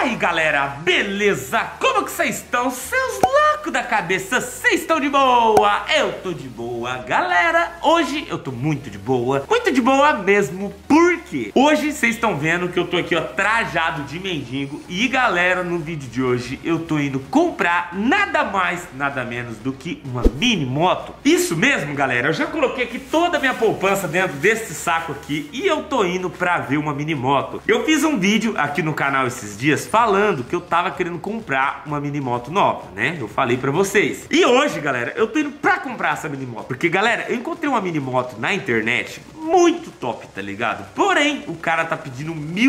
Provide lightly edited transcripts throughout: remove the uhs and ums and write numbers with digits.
aí galera, beleza? Como que vocês estão? Seus loucos da cabeça, vocês estão de boa? Eu tô de boa, galera. Hoje eu tô muito de boa mesmo, porque hoje vocês estão vendo que eu tô aqui, ó, trajado de mendigo. E galera, no vídeo de hoje eu tô indo comprar nada mais, nada menos do que uma mini moto. Isso mesmo, galera, eu já coloquei aqui toda a minha poupança dentro desse saco aqui e eu tô indo pra ver uma mini moto. Eu fiz um vídeo aqui no canal esses dias falando que eu tava querendo comprar uma mini moto nova, né? Eu falei pra vocês. E hoje, galera, eu tô indo pra comprar essa mini moto, porque, galera, eu encontrei uma mini moto na internet muito top, tá ligado? Porém, o cara tá pedindo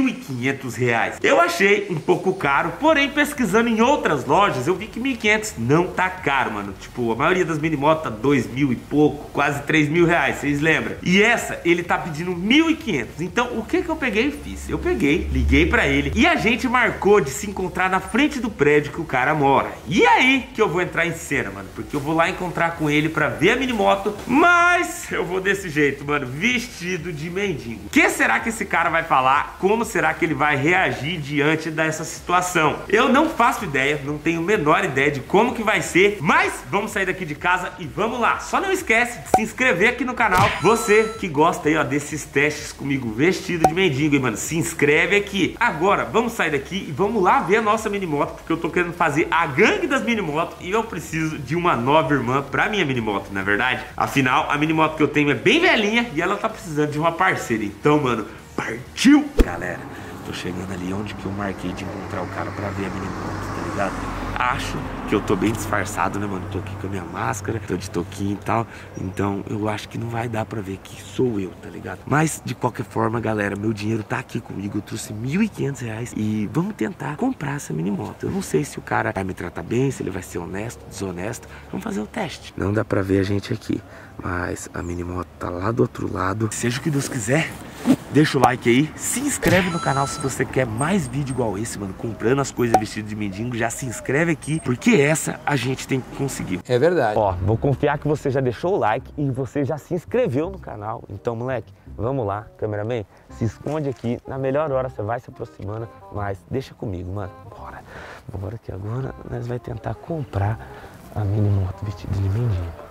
R$1.500. Eu achei um pouco caro, porém, pesquisando em outras lojas, eu vi que R$1.500 não tá caro, mano. Tipo, a maioria das mini motos tá R$2.000 e pouco, quase R$3.000, vocês lembram? E essa, ele tá pedindo R$1.500. Então, o que que eu peguei e fiz? Eu peguei, liguei pra ele e a gente marcou de se encontrar na frente do prédio que o cara mora. E aí que eu vou entrar em cena, mano, porque eu vou lá encontrar com ele pra ver a mini moto, mas eu vou desse jeito, mano, vestido de mendigo. O que será que esse cara vai falar? Como será que ele vai reagir diante dessa situação? Eu não faço ideia, não tenho a menor ideia de como que vai ser, mas vamos sair daqui de casa e vamos lá. Só não esquece de se inscrever aqui no canal. Você que gosta aí, ó, desses testes comigo vestido de mendigo, hein, mano, se inscreve aqui. Agora, vamos sair daqui e vamos lá ver a nossa mini moto, porque eu tô querendo fazer a gangue das mini motos e eu preciso de uma nova irmã pra minha mini moto, não é verdade? Afinal, a mini moto que eu tenho é bem velhinha e ela tá precisando de uma parceira. Então, mano, partiu! Galera, tô chegando ali onde que eu marquei de encontrar o cara pra ver a mini moto, tá ligado? Acho que eu tô bem disfarçado, né, mano? Tô aqui com a minha máscara, tô de toquinho e tal. Então eu acho que não vai dar pra ver que sou eu, tá ligado? Mas de qualquer forma, galera, meu dinheiro tá aqui comigo. Eu trouxe R$1.500 e vamos tentar comprar essa mini moto. Eu não sei se o cara vai me tratar bem, se ele vai ser honesto, desonesto. Vamos fazer o teste. Não dá pra ver a gente aqui, mas a mini moto tá lá do outro lado. Seja o que Deus quiser, deixa o like aí, se inscreve no canal se você quer mais vídeo igual esse, mano, comprando as coisas vestido de mendigo. Já se inscreve aqui, porque essa a gente tem que conseguir. É verdade. Ó, vou confiar que você já deixou o like e você já se inscreveu no canal. Então, moleque, vamos lá, cameraman, se esconde aqui. Na melhor hora você vai se aproximando, mas deixa comigo, mano. Bora. Bora que agora nós vamos tentar comprar a mini moto vestida de mendigo.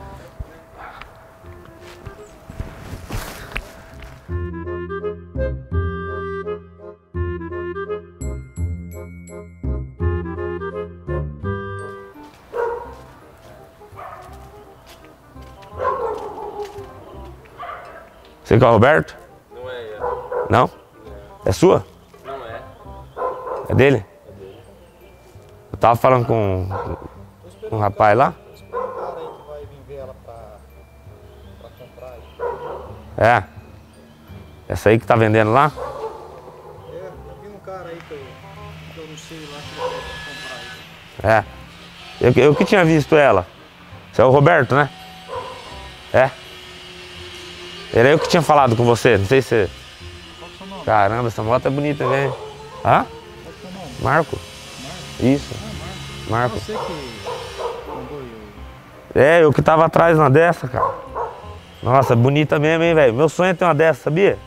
Você que é o Roberto? Não é ele. Não? É sua? Não é. É dele? É dele. Eu tava falando com um rapaz lá. Um cara aí que vai vir ver ela pra comprar aí. É. Essa aí que tá vendendo lá? É, eu vi um cara aí que eu não sei lá que ele vai comprar aí. É. Eu que tinha visto ela. Você é o Roberto, né? É. Era eu que tinha falado com você, não sei se... Qual que é o seu nome? Caramba, essa moto é bonita, velho. Hã? Qual que é o seu nome? Marco? Marco? Isso. Ah, Marco. Você que mandou eu. É, eu que tava atrás uma dessa, cara. Nossa, bonita mesmo, hein, velho. Meu sonho é ter uma dessa, sabia?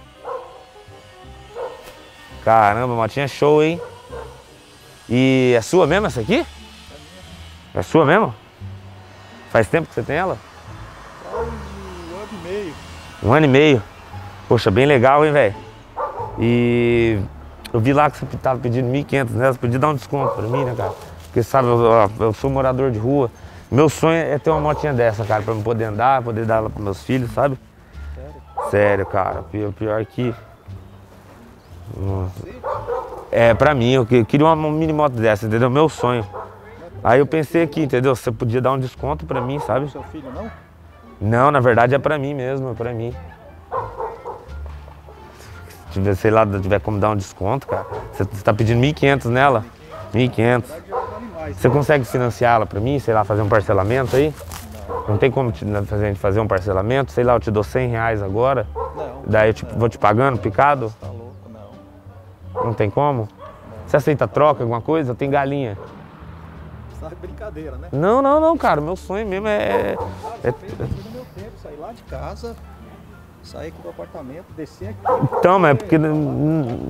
Caramba, motinha show, hein? E é sua mesmo essa aqui? É sua mesmo? Faz tempo que você tem ela? Faz um ano e meio. 1 ano e meio. Poxa, bem legal, hein, velho? E eu vi lá que você tava pedindo R$1.500, né? Você podia dar um desconto pra mim, né, cara? Porque, sabe, eu sou morador de rua. Meu sonho é ter uma motinha dessa, cara, pra eu poder andar, poder dar ela pros meus filhos, sabe? Sério? Sério, cara. Pior que... Nossa. É, pra mim, eu queria uma mini moto dessa, entendeu? Meu sonho. Aí eu pensei aqui, entendeu? Você podia dar um desconto pra mim, sabe? Seu filho não? Não, na verdade é pra mim mesmo, é pra mim. Se tiver, sei lá, tiver como dar um desconto, cara. Você tá pedindo R$1.500 nela? R$1.500. Você consegue financiá-la pra mim, sei lá, fazer um parcelamento aí? Não tem como fazer um parcelamento? Sei lá, eu te dou R$100 agora. Não. Daí eu vou te pagando, picado? Tá louco? Não. Não tem como? Você aceita troca, alguma coisa? Tem galinha. Você tá brincadeira, né? Não, cara. Meu sonho mesmo é... Perdi no meu tempo, sair lá de casa, sair aqui do apartamento, descer aqui. Então, mas é porque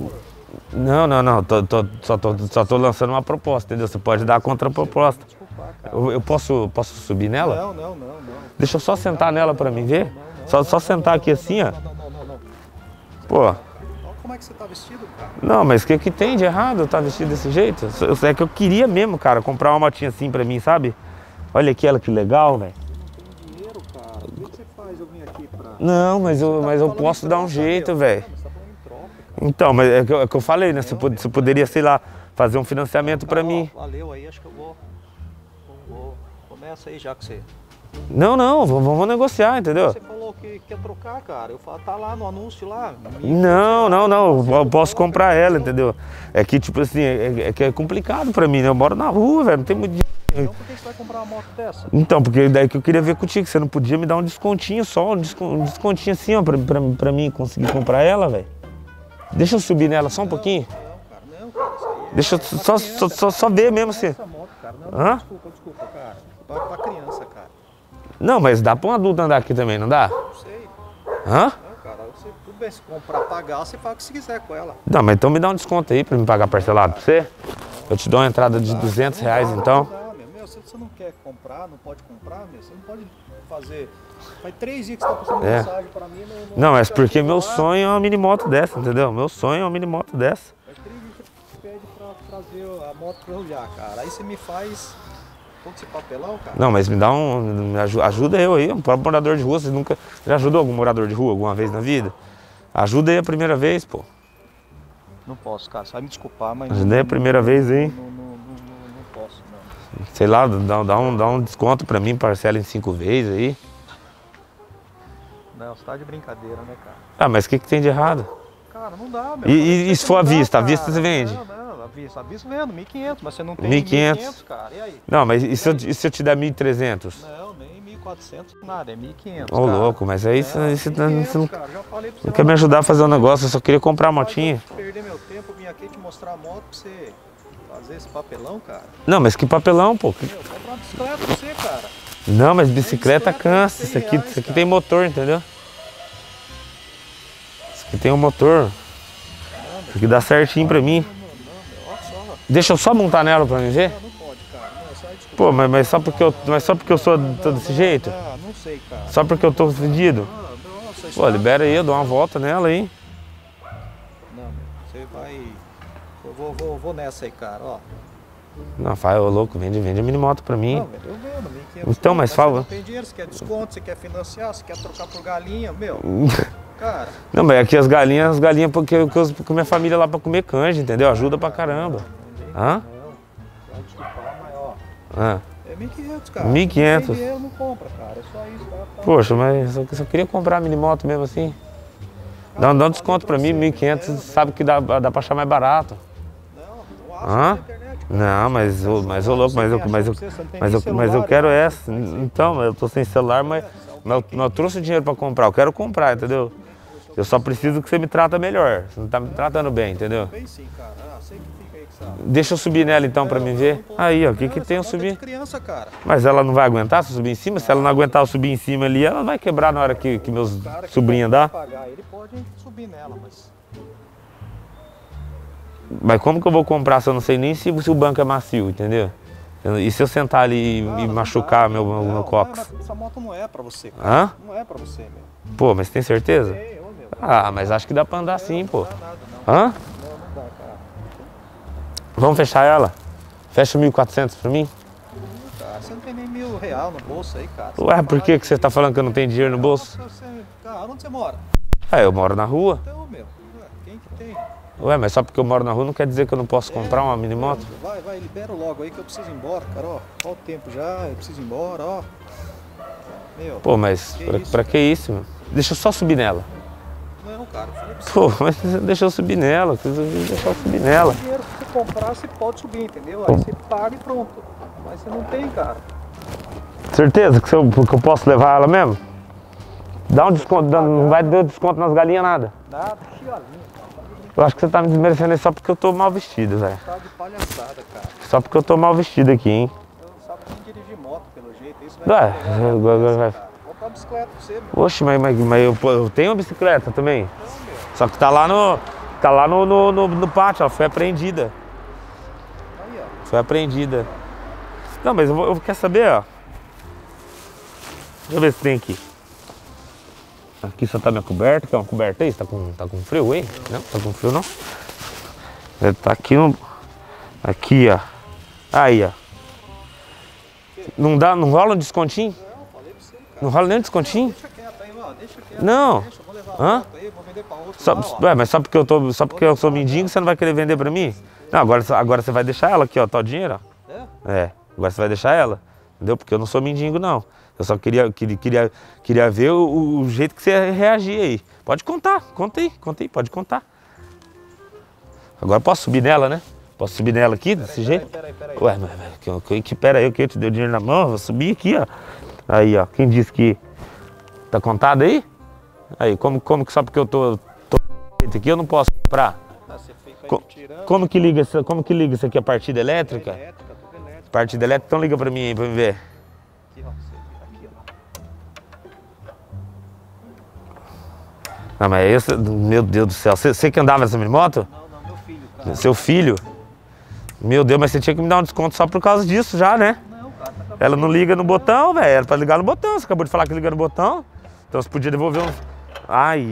Não, só tô lançando uma proposta, entendeu? Você pode dar a contraproposta. Eu posso subir nela? Não. Deixa eu só sentar nela pra mim ver. Só sentar aqui assim, ó. Pô. Olha como é que você tá vestido, cara. Não, mas o que tem de errado eu tá vestido desse jeito? É que eu queria mesmo, cara, comprar uma motinha assim pra mim, sabe? Olha aqui, ela que legal, velho. Não tem dinheiro, cara. O que você faz eu vim aqui pra... Não, mas eu posso dar um jeito, velho. Você tá falando em troca, cara. Então, mas é que eu falei, né? Você poderia, sei lá, fazer um financiamento pra mim. Valeu aí, acho que eu vou começa aí já que você... Não, vamos negociar, entendeu? Você falou que quer trocar, cara. Eu falo, tá lá no anúncio lá. Não, eu posso comprar ela, entendeu? É que, tipo assim, é que é complicado pra mim, né? Eu moro na rua, velho, não tem muito dinheiro. Então por que você vai comprar uma moto dessa? Então, porque daí que eu queria ver contigo, você não podia me dar um descontinho só, um descontinho assim, ó, pra mim conseguir comprar ela, velho. Deixa eu subir nela só um pouquinho. Não, cara, isso aí é... Deixa eu só ver mesmo assim. Essa moto, cara. Não, Hã? desculpa, cara. Pra criança, cara. Não, mas dá pra um adulto andar aqui também, não dá? Não sei. Hã? Não, cara, tudo bem, se comprar, pagar, você paga o que você quiser com ela. Não, mas então me dá um desconto aí pra me pagar parcelado pra você. Eu te dou uma entrada de R$200 então. Não, meu, se você não quer comprar, não pode comprar, meu, você não pode fazer... Faz 3 dias que você tá passando mensagem pra mim. Não, mas porque meu sonho é uma mini moto dessa, entendeu? Meu sonho é uma mini moto dessa. Faz 3 dias que você pede pra trazer a moto pra eu olhar, cara. Aí você me faz todo esse papelão, cara. Não, mas ajuda eu aí, um próprio morador de rua. Você nunca já ajudou algum morador de rua alguma vez na vida? Ajuda aí a primeira vez, pô. Não posso, cara. Você vai me desculpar, mas... Ajudei a primeira vez, hein? Não posso, não. Sei lá, dá um desconto pra mim, parcela em 5 vezes aí. Não, você tá de brincadeira, né, cara? Ah, mas o que tem de errado? Cara, não dá, meu. E se for à vista? À Cara. vista você vende? Não, à vista vendo, 1.500, mas você não tem 1.500, cara. E aí? Não, mas e se eu te der 1.300? Não, nem 1.400, nada, é 1.500. Ô, louco, mas aí você não cara, já falei pra você. não quer me ajudar a fazer um negócio, eu só queria comprar a motinha. Perder meu tempo, vim aqui te mostrar a moto pra você fazer esse papelão, cara. Não, mas que papelão, pô. Meu, compra uma bicicleta pra você, cara. Não, mas bicicleta cansa. Isso aqui tem motor, entendeu? Isso aqui tem um motor. Isso aqui dá certinho pra mim. Olha só. Deixa eu só montar nela pra mim ver. Não pode, cara. Não, só desculpa. Pô, mas só porque eu sou desse jeito? Não sei, cara. Só porque eu tô fedido? Nossa, Pô, libera aí, eu dou uma volta nela aí. Não, meu, você vai... Eu vou nessa aí, cara, ó. Não, faz, ô louco, vende a minimoto pra mim. Não, velho, eu vendo, 1.500. Então, mas fala. fala. Você não tem dinheiro, você quer desconto, você quer financiar, você quer trocar por galinha, meu. Cara. Não, mas aqui as galinhas porque eu uso com minha família lá pra comer canja, entendeu? Ajuda pra caramba. Hã? Não, vai desculpar, mas ó. Ah. É 1.500, cara. 1.500. Não tem dinheiro, não compra, cara. É só isso, cara. Poxa, mas eu só queria comprar a minimoto mesmo assim. Dá um desconto pra mim, 1.500, sabe que dá pra achar mais barato. Não acho Hã? na internet. Não, mas ô louco, mas eu quero essa. Então, eu tô sem celular, mas eu trouxe o dinheiro pra comprar, eu quero comprar, entendeu? Eu só preciso que você me trata melhor. Você não tá me tratando bem, entendeu? Bem sim, cara. Sei que fica aí que sabe. Deixa eu subir nela então pra mim ver. Aí, ó, o que tem eu subir? Criança, cara. Mas ela não vai aguentar se eu subir em cima? Se ela não aguentar eu subir em cima ali, ela vai quebrar na hora que meus sobrinhos andar. Pagar, ele pode subir nela, mas... Mas como que eu vou comprar se eu não sei nem se o banco é macio, entendeu? E se eu sentar ali e machucar meu cóccix? Essa moto não é pra você, cara. Hã? Não é pra você, meu. Pô, mas tem certeza? Ei, ô, meu. Ah, mas acho que dá pra andar sim, pô. Não dá nada, não. Hã? Não dá, cara. Vamos fechar ela? Fecha 1.400 pra mim? Cara, você não tem nem R$1.000 no bolso aí, cara. Ué, por que você tá falando que eu não tenho dinheiro no bolso? Cara, onde você mora? Ah, eu moro na rua. Então, meu. Quem que tem? Ué, mas só porque eu moro na rua não quer dizer que eu não posso comprar uma minimoto? Vai, libera logo aí que eu preciso ir embora, cara, ó. Olha o tempo já, eu preciso ir embora, ó. Meu. Pô, mas pra que isso, meu? Deixa eu só subir nela. Não, cara, eu falei pra você. Pô, mas deixa eu subir nela, deixa eu subir nela. Dinheiro que você comprar, você pode subir, entendeu? Aí você paga e pronto. Mas você não tem, cara. Certeza que eu posso levar ela mesmo? Dá um desconto, não vai dar desconto nas galinhas, nada. Nada, que galinha. Eu acho que você tá me desmerecendo aí só porque eu tô mal vestido, velho. Tá de palhaçada, cara. Só porque eu tô mal vestido aqui, hein? Eu não sabe nem dirigir moto, pelo jeito. Isso Ué, vai. Vou comprar uma bicicleta pra você, meu. Oxe, mas eu tenho uma bicicleta também. Não, meu. Só que tá lá Tá lá no pátio, ela foi apreendida. Aí, ó. Foi apreendida. Não, mas eu quero saber, ó. Deixa eu ver se tem aqui. Aqui só tá minha coberta, quer uma coberta aí? Tá com frio aí? Não, tá com frio não? Tá aqui no... Aqui, ó. Aí, ó. Não rola um descontinho? Não, falei pra você, cara. Não rola nem um descontinho? Deixa quieto aí, ó. Deixa quieto. Não. Deixa, eu vou levar Hã? a moto aí, vou vender pra outro Ué, mas só porque eu sou mendigo, você não vai querer vender pra mim? Não, agora você vai deixar ela aqui, ó. Tá o dinheiro, ó. É, agora você vai deixar ela. Entendeu? Porque eu não sou mendigo, não. Eu só queria ver o jeito que você ia reagir aí. Pode contar, conta aí, pode contar. Agora eu posso subir nela, né? Posso subir nela aqui, desse jeito? Peraí. Ué, mas pera aí, que eu te dei o dinheiro na mão, eu vou subir aqui, ó. Aí, ó, quem disse que... Tá contado aí? Aí, como que só porque eu tô aqui eu não posso comprar? Você fica aí tirando. Como que liga isso aqui, a partida elétrica? Tudo elétrica. Partida elétrica, então liga pra mim aí, pra me ver. Aqui, ó. Você fica aqui, ó. Não, mas esse, meu Deus do céu, você que andava nessa minimoto? Não, meu filho, cara. Seu filho? Meu Deus, mas você tinha que me dar um desconto só por causa disso já, né? Não, cara, tá Ela não liga no botão, velho, era pra ligar no botão, você acabou de falar que liga no botão. Então você podia devolver uns... Ai.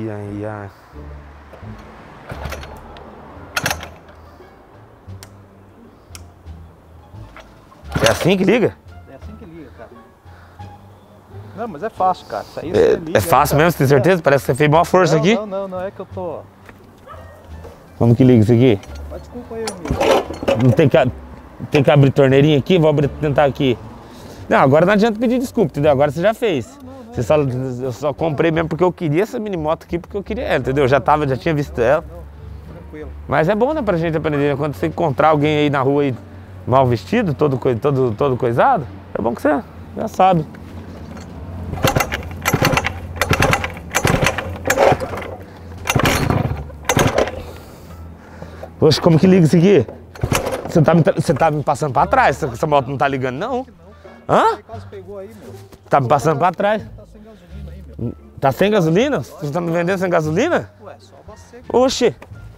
É assim que liga? É assim que liga, cara. Não, mas é fácil, cara. Isso aí você liga. É fácil mesmo, você tem certeza? Parece que você fez maior força aqui. Não, é que eu tô... Como que liga isso aqui? Mas desculpa aí, amigo. Não tem que abrir torneirinha aqui? Vou tentar aqui. Não, agora não adianta pedir desculpa, entendeu? Agora você já fez. Eu só comprei mesmo porque eu queria essa minimoto aqui, porque eu queria ela, entendeu? Já tinha visto ela. Tranquilo. Mas é bom, né, pra gente aprender. Quando você encontrar alguém aí na rua aí, mal vestido, todo coisado, é bom que você já sabe. Poxa, como que liga isso aqui? Você tá me passando pra trás, essa moto não tá ligando, não? Hã? Você quase pegou aí, meu. Tá me passando pra trás. Tá sem gasolina aí, meu. Tá sem gasolina? Você tá me vendendo sem gasolina? Ué, só abastecer. Oxi.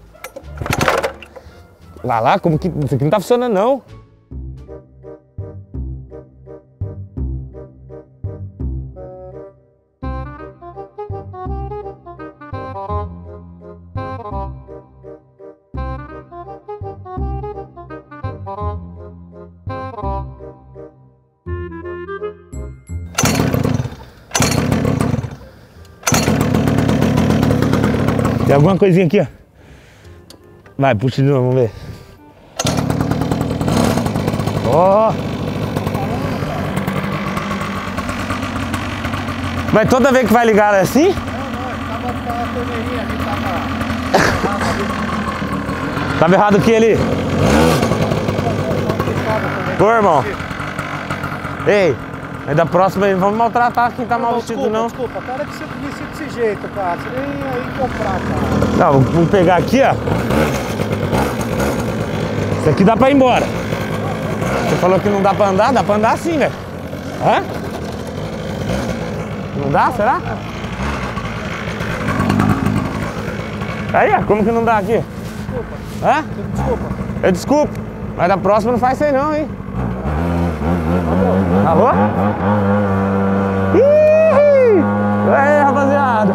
Lá, como que... Isso aqui não tá funcionando, não. Tem alguma coisinha aqui, ó. Vai, puxa de novo, vamos ver. Ó! Mas toda vez que vai ligar ela é assim? Não, tava com a torneirinha ali, tava... Tava errado o que ali? Pô, irmão. Ei, aí da próxima aí, não vamos maltratar quem tá mal vestido, não. Desculpa, cara, que você disse desse jeito, cara. Você nem aí comprar, cara. Não, vamos pegar aqui, ó. Isso aqui dá pra ir embora. Você falou que não dá pra andar sim, velho. Hã? Não dá, será? Aí, ó, como que não dá aqui? Desculpa. Hã? Desculpa. Eu desculpo, mas da próxima não faz isso aí não, hein? Alô? Ih! Aí, rapaziada!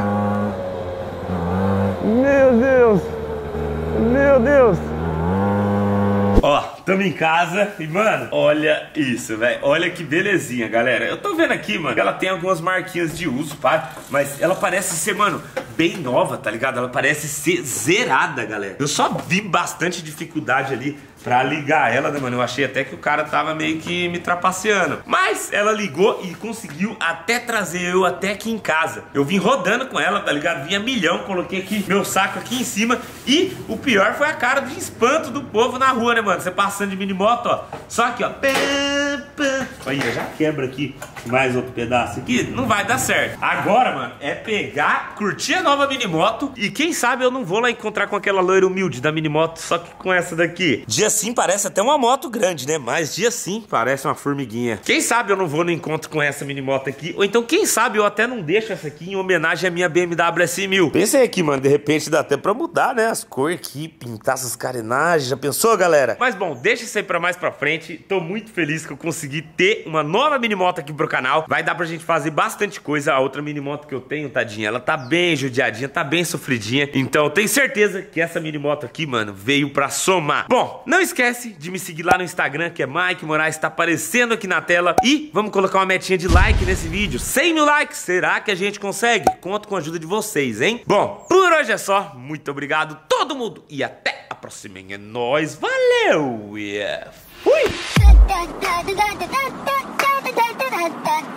Meu Deus! Meu Deus! Ó, tamo em casa e, mano, olha isso, velho. Olha que belezinha, galera. Eu tô vendo aqui, mano, ela tem algumas marquinhas de uso, pá, mas ela parece ser, mano, bem nova, tá ligado? Ela parece ser zerada, galera. Eu só vi bastante dificuldade ali pra ligar ela, né, mano? Eu achei até que o cara tava meio que me trapaceando. Mas ela ligou e conseguiu até trazer eu até aqui em casa. Eu vim rodando com ela, tá ligado? Vinha milhão, coloquei aqui meu saco aqui em cima. E o pior foi a cara de espanto do povo na rua, né, mano? Você passando de minimoto, ó. Só aqui, ó. Aí, já quebra aqui mais outro pedaço aqui. Não vai dar certo. Agora, mano, é pegar, curtir a nova minimoto. E quem sabe eu não vou lá encontrar com aquela loira humilde da minimoto, só que com essa daqui. Dia sim parece até uma moto grande, né? Mas dia sim parece uma formiguinha. Quem sabe eu não vou no encontro com essa minimoto aqui. Ou então, quem sabe eu até não deixo essa aqui em homenagem à minha BMW S1000. Pensei aqui, mano, de repente dá até pra mudar, né? As cores aqui, pintar essas carenagens. Já pensou, galera? Mas bom, deixa isso aí pra mais pra frente. Tô muito feliz que eu consegui ter uma nova minimoto aqui pro canal. Vai dar pra gente fazer bastante coisa. A outra minimoto que eu tenho, tadinha, ela tá bem judiadinha, tá bem sofridinha. Então eu tenho certeza que essa minimoto aqui, mano, veio pra somar. Bom, não esquece de me seguir lá no Instagram, que é Mike Moraes, tá aparecendo aqui na tela. E vamos colocar uma metinha de like nesse vídeo. 100 mil likes, será que a gente consegue? Conto com a ajuda de vocês, hein? Bom, por hoje é só. Muito obrigado todo mundo e até a próxima. É nóis, valeu! Fui!